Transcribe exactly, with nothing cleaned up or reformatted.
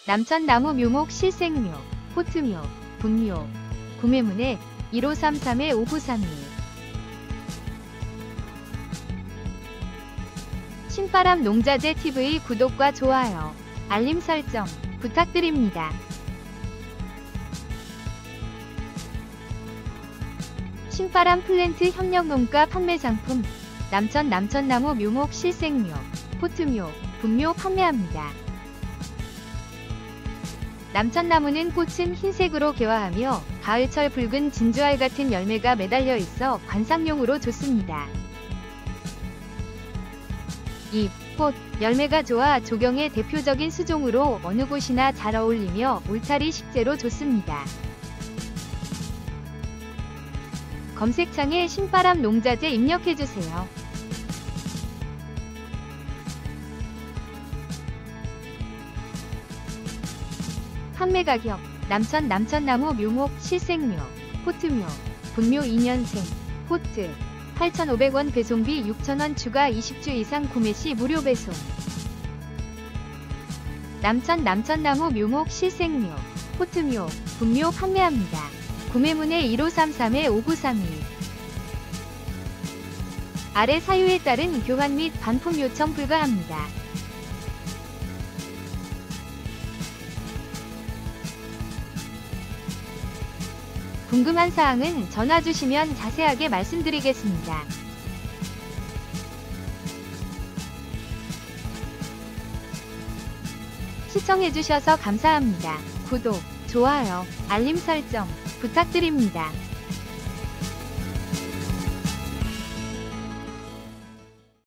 남천나무 묘목 실생묘, 포트묘, 분묘. 구매문의 일오삼삼 오구삼이. 신바람 농자재 티비 구독과 좋아요, 알림 설정 부탁드립니다. 신바람 플랜트 협력농가 판매상품 남천 남천나무 묘목 실생묘, 포트묘, 분묘 판매합니다. 남천나무는 꽃은 흰색으로 개화하며 가을철 붉은 진주알 같은 열매가 매달려 있어 관상용으로 좋습니다. 잎, 꽃, 열매가 좋아 조경의 대표적인 수종으로 어느 곳이나 잘 어울리며 울타리 식재로 좋습니다. 검색창에 신바람 농자재 입력해주세요. 판매 가격 남천 남천나무 묘목 실생묘, 포트묘, 분묘 이 년생, 포트 팔천오백 원 배송비 육천 원 추가 이십 주 이상 구매시 무료 배송. 남천 남천나무 묘목 실생묘, 포트묘, 분묘 판매합니다. 구매문의 일오삼삼 오구삼이. 아래 사유에 따른 교환 및 반품 요청 불가합니다. 궁금한 사항은 전화 주시면 자세하게 말씀드리겠습니다. 시청해주셔서 감사합니다. 구독, 좋아요, 알림 설정 부탁드립니다.